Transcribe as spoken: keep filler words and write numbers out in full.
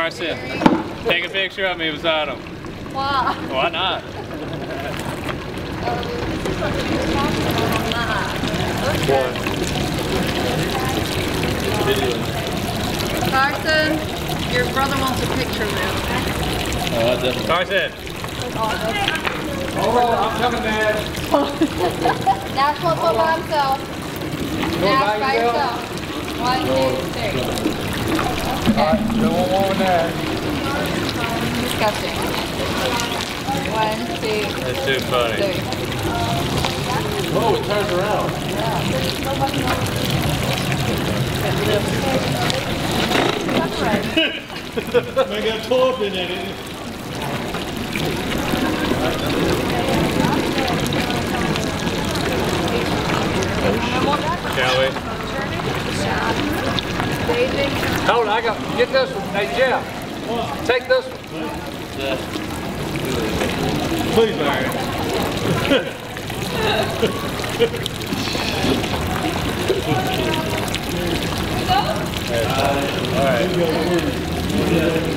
Carson, take a picture of me beside him. Why? Why not? Oh, this is what she was talking about on that. Okay. Carson, your brother wants a picture of you. Oh, that's Carson. Oh, I'm coming, Dad. Nash wants one by himself. Nash by yourself. One, two, three. Alright, don't want that. Disgusting. One, two, That's too funny. three. Oh, it turns around. I got twelve in it. Shall we? Hold on, I got, get this one. Hey, Jeff, take this one. Please, Larry. All right.